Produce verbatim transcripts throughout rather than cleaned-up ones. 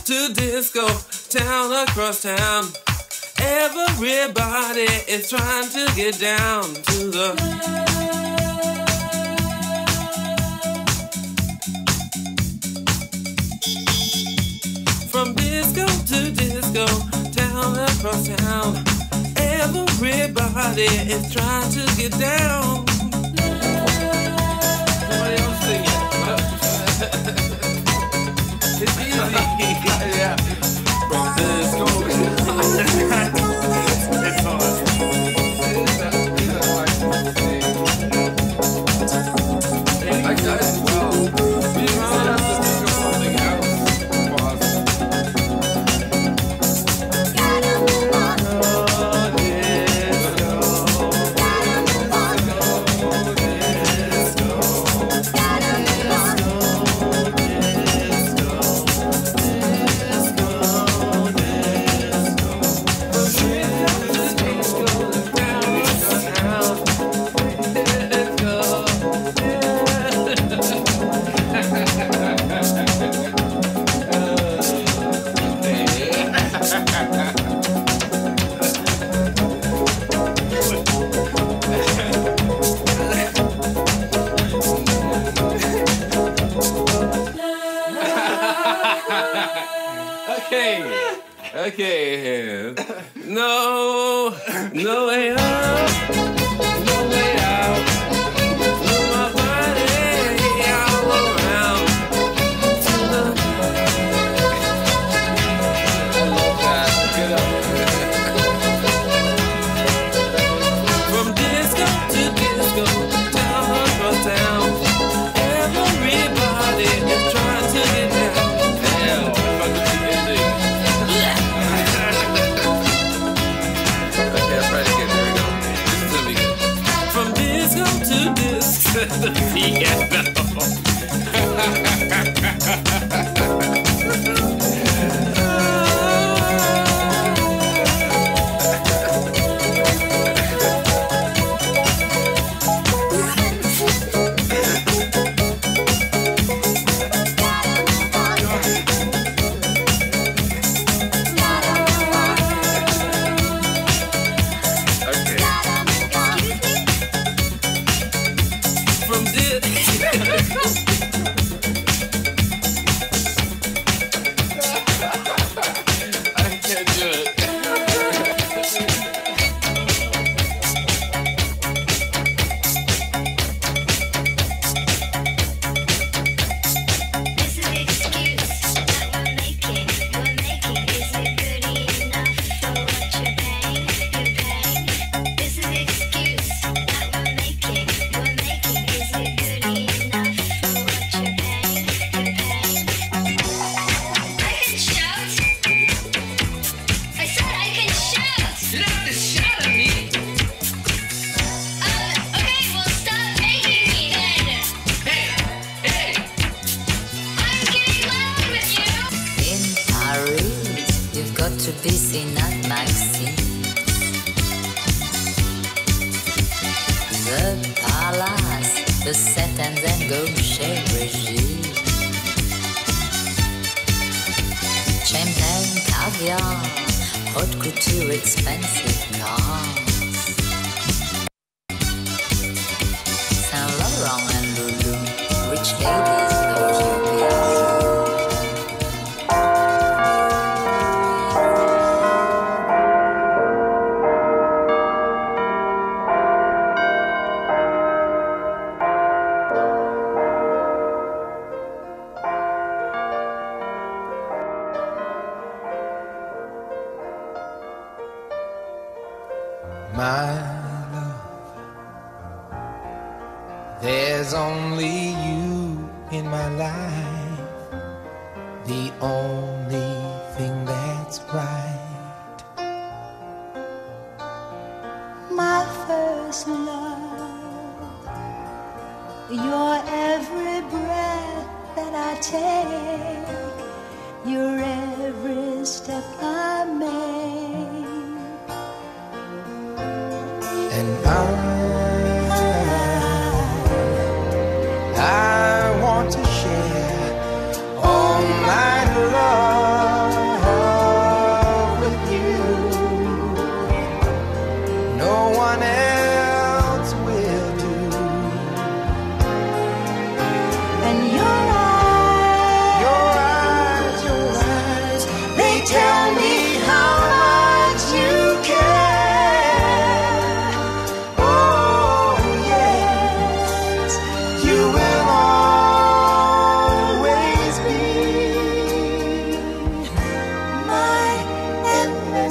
to disco, town across town. Everybody is trying to get down to the from disco to disco, town across town. Everybody is trying to get down. Somebody else sing it. It's easy. Yeah. From disco to it's on. I got it well. We have to think of something else. Okay, okay. No, no way up, no way out. Move my body all around. To the I love that. Get up. From disco to disco, town across town. Everybody is trying to get down. Hell, I'm about to be ending. From disco to disco, yeah. To be seen at Maxine, the palace, the set and then gaucher regie, champagne, caviar, haute couture, expensive cars, Saint Laurent and Lulu, rich ladies, those you My love, there's only you in my life, the only thing that's right. My first love, your every breath that I take, your every step I make. And I, I want to share all my love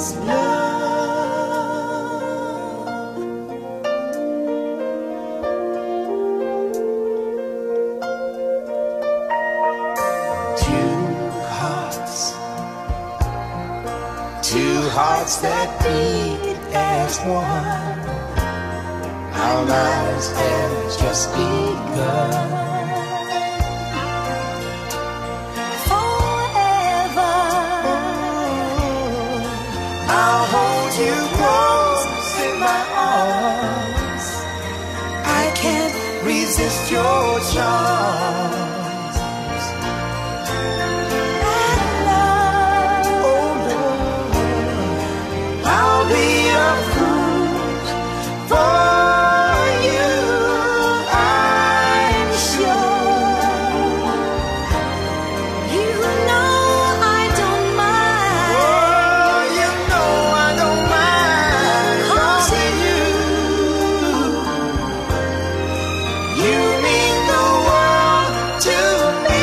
endless love. Two hearts, two hearts that beat as one. Our lives have just begun. I'll hold you close in my arms. I can't resist your charms. And love, oh love, I'll be a fool for you, I'm sure. You know I don't mind. Oh, you know I don't mind. 'Cause you, you mean the world to me.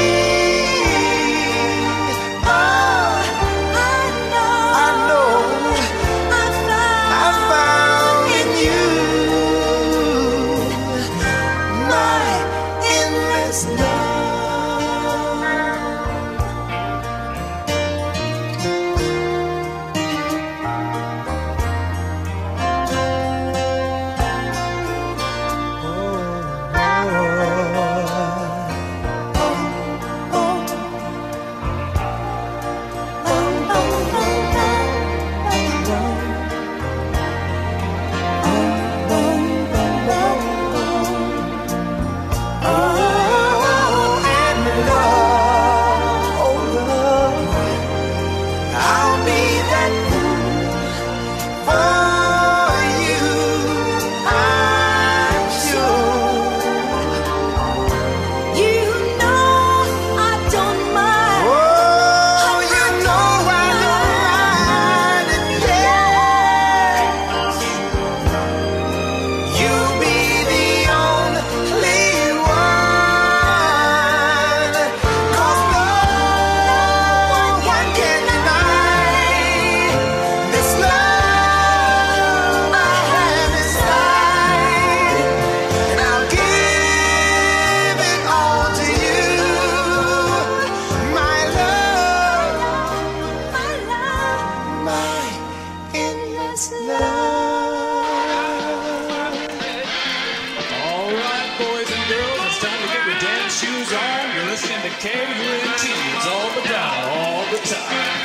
Oh, I know, I know, I found, I found in you my endless love. K U N T, it's all the time, all the time.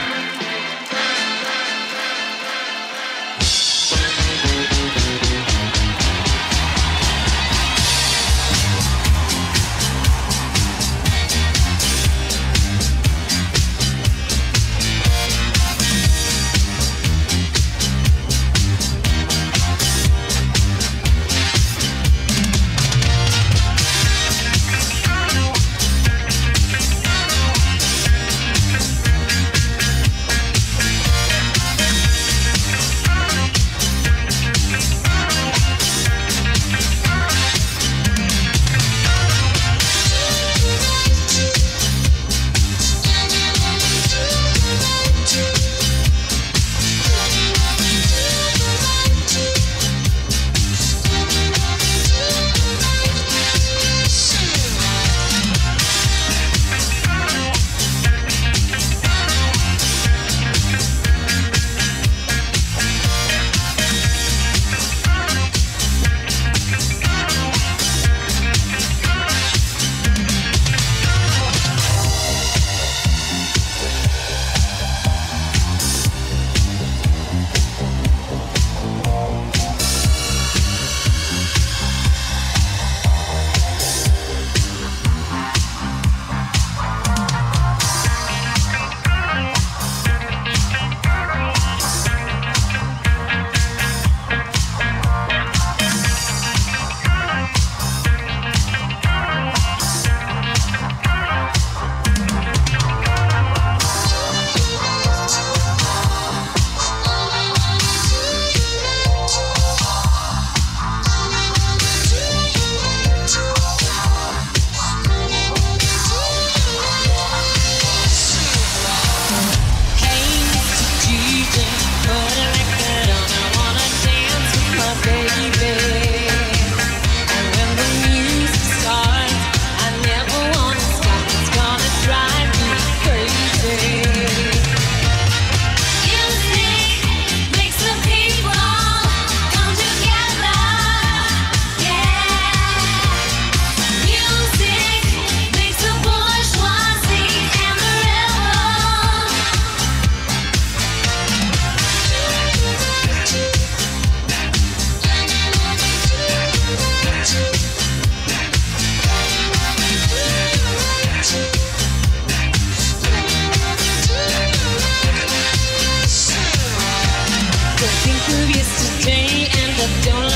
the don't